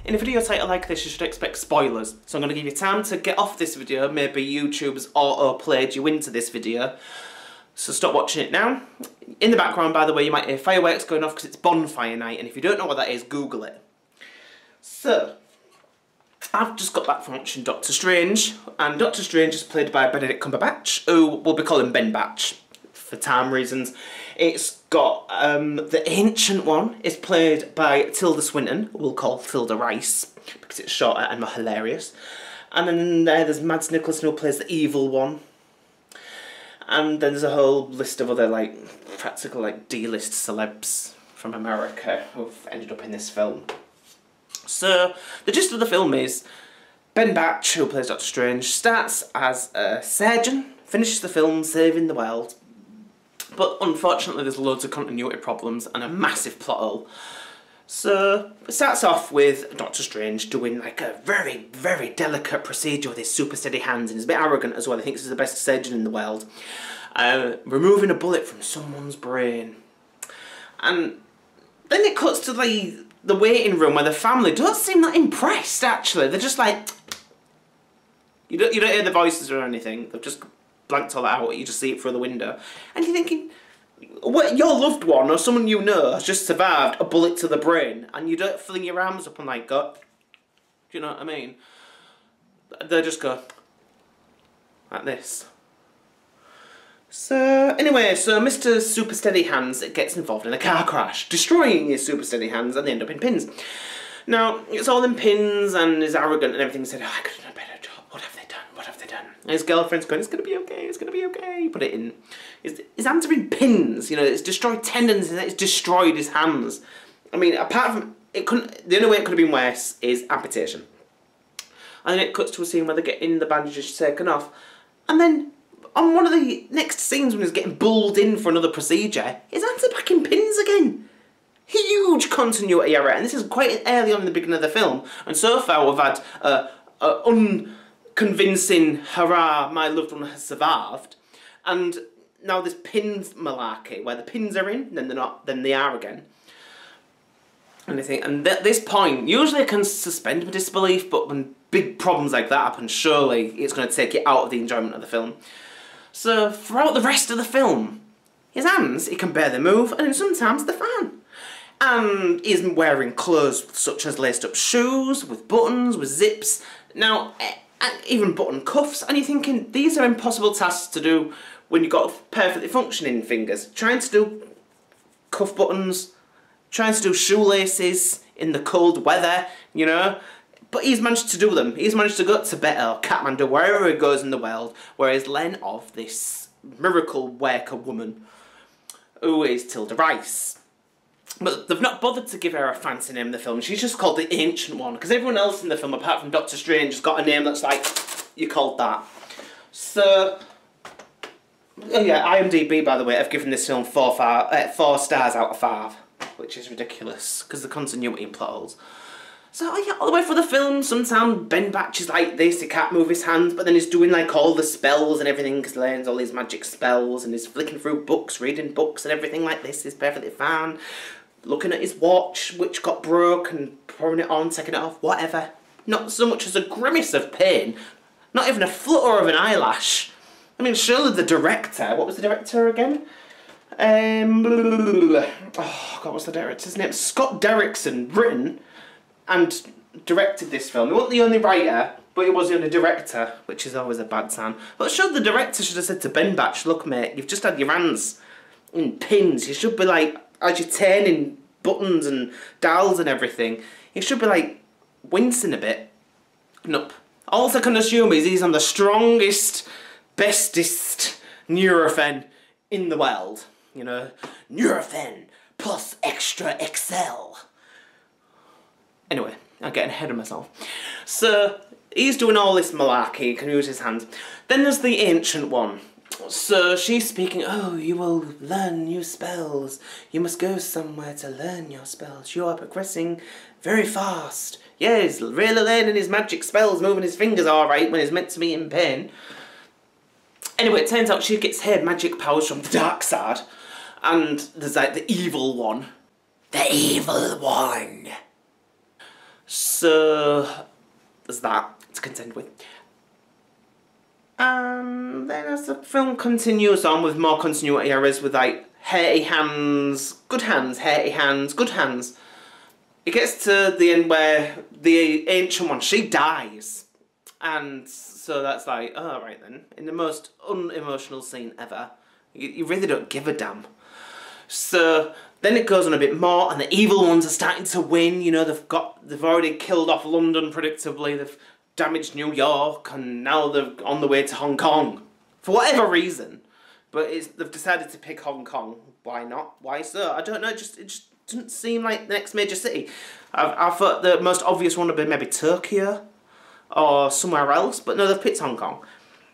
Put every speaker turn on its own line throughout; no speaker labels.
In a video title like this, you should expect spoilers, so I'm going to give you time to get off this video. Maybe YouTube's auto-played you into this video, so stop watching it now. In the background, by the way, you might hear fireworks going off because it's bonfire night, and if you don't know what that is, Google it. So, I've just got back from watching Doctor Strange, and Doctor Strange is played by Benedict Cumberbatch, who we'll be calling Ben Batch for time reasons. It's got the Ancient One is played by Tilda Swinton, who we'll call Tilda Rice because it's shorter and more hilarious. And then there's Mads Mikkelsen, who plays the Evil One. And then there's a whole list of other practical D-list celebs from America who've ended up in this film. So the gist of the film is Ben Batch, who plays Doctor Strange, starts as a surgeon, finishes the film saving the world. But unfortunately there's loads of continuity problems and a massive plot hole. So it starts off with Doctor Strange doing a very, very delicate procedure with his super steady hands, and he's a bit arrogant as well. He thinks he's the best surgeon in the world. Removing a bullet from someone's brain. And then it cuts to the waiting room where the family don't seem that impressed, actually. They're just like... You don't hear the voices or anything. They've just blanked all that out. You just see it through the window. And you're thinking, what, your loved one or someone you know has just survived a bullet to the brain, and you don't fling your arms up and go, do you know what I mean? They just go like this. So anyway, so Mr. Super Steady Hands gets involved in a car crash, destroying his super steady hands, and they end up in pins. Now, it's all in pins, and he's arrogant and everything. He said, oh, I could have done a better job. What have they done? What have they done? And his girlfriend's going, it's going to be okay, it's going to be okay. Put it in. His hands are in pins, you know, it's destroyed tendons, and it's destroyed his hands. I mean, apart from, the only way it could have been worse is amputation. And then it cuts to a scene where they're getting the bandages taken off, and then on one of the next scenes when he's getting bulled in for another procedure, his hands are back in pins again. Huge continuity error, and this is quite early on in the beginning of the film, and so far we've had unconvincing, hurrah, my loved one has survived, and now this pins malarkey, where the pins are in, then they're not, then they are again. And I think, and at this point, usually I can suspend my disbelief, but when big problems like that happen, surely it's going to take you out of the enjoyment of the film. So throughout the rest of the film, his hands, he can barely move, and then sometimes they're fine. And he's wearing clothes such as laced up shoes, with buttons, with zips, now, even button cuffs, and you're thinking, these are impossible tasks to do when you've got perfectly functioning fingers. Trying to do cuff buttons, trying to do shoelaces in the cold weather, you know. But he's managed to do them. He's managed to go to Tibet or Kathmandu, wherever he goes in the world, where he's learned of this miracle worker woman, who is Tilda Rice. But they've not bothered to give her a fancy name in the film. She's just called the Ancient One, because everyone else in the film, apart from Doctor Strange, has got a name that's like, you called that. So, oh yeah, IMDb, by the way, I've given this film 4 stars out of 5, which is ridiculous, because the continuity and plot holes. So, yeah, all the way through the film, sometimes Ben Batch is like this, he can't move his hands, but then he's doing all the spells and everything, because he learns all these magic spells, and he's flicking through books, reading books and everything like this. He's perfectly fine. Looking at his watch, which got broke, and pouring it on, taking it off, whatever. Not so much as a grimace of pain, not even a flutter of an eyelash. I mean, surely the director, what was the director again? Oh God, what's the director's name? Scott Derrickson, written and directed this film. He wasn't the only writer, but he was the only director, which is always a bad sign. But sure, the director should have said to Ben Batch, look mate, you've just had your hands in pins, you should be as you're turning buttons and dials and everything, you should be wincing a bit. Nope. All I can assume is he's on the strongest, bestest Nurofen in the world. You know, Nurofen plus extra XL. Anyway, I'm getting ahead of myself. So, he's doing all this malarkey, he can use his hands. Then there's the Ancient One. So she's speaking, oh, you will learn new spells. You must go somewhere to learn your spells. You are progressing very fast. Yeah, he's really learning his magic spells, moving his fingers alright when he's meant to be in pain. Anyway, it turns out she gets her magic powers from the dark side. And there's the evil one. The evil one. So there's that to contend with. And then as the film continues on with more continuity errors with like hairy hands, good hands, hairy hands, good hands, it gets to the end where the ancient one, she dies. And so that's like, oh, right then, in the most unemotional scene ever, you really don't give a damn. So then it goes on a bit more, and the evil ones are starting to win. You know, they've already killed off London predictably. They've damaged New York, and now they're on the way to Hong Kong for whatever reason. But they've decided to pick Hong Kong. Why not? Why so? I don't know. It just doesn't seem like the next major city. I thought the most obvious one would be maybe Tokyo or somewhere else, but no, they've picked Hong Kong.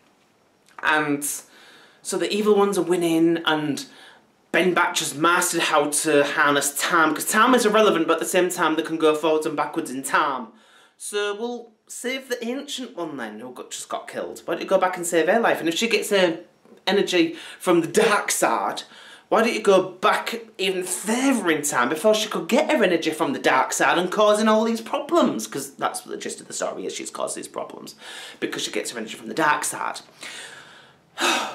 And so the evil ones are winning, and Ben Batch has mastered how to harness time, because time is irrelevant, but at the same time they can go forwards and backwards in time. So we'll save the ancient one then, who just got killed. Why don't you go back and save her life? And if she gets her energy from the dark side, why don't you go back even further in time before she could get her energy from the dark side and causing all these problems? Because that's what the gist of the story is, she's caused these problems because she gets her energy from the dark side. I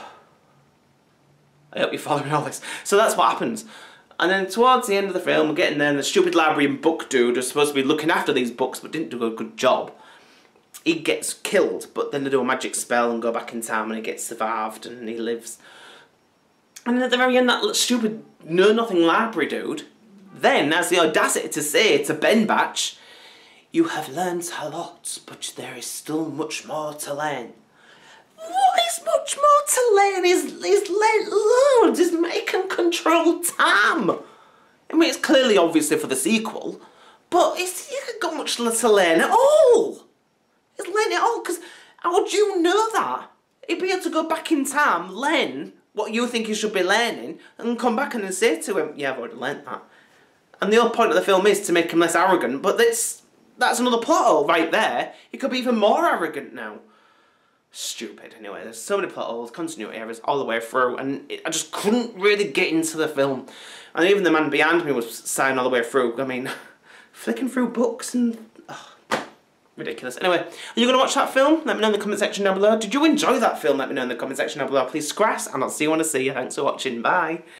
hope you're following all this. So that's what happens. And then towards the end of the film, we're getting there, and the stupid library and book dude who's supposed to be looking after these books but didn't do a good job. He gets killed, but then they do a magic spell and go back in time, and he gets survived and he lives. And then at the very end, that stupid know-nothing library dude then has the audacity to say to Ben Batch, "You have learned a lot, but there is still much more to learn." What is much more to learn? Is let loads, is make and control time. I mean, it's clearly obviously for the sequel, but you haven't got much to learn at all. It's learn it all, because how would you know that? He'd be able to go back in time, learn what you think he should be learning, and come back and then say to him, "Yeah, I've already learnt that." And the whole point of the film is to make him less arrogant, but that's another plot hole right there. He could be even more arrogant now. Stupid. Anyway, there's so many plot holes, continuity errors all the way through, and I just couldn't really get into the film. And even the man behind me was sighing all the way through. I mean, flicking through books and... ridiculous. Anyway, are you going to watch that film? Let me know in the comment section down below. Did you enjoy that film? Let me know in the comment section down below. Please scratch, and I'll see you when I see you. Thanks for watching. Bye.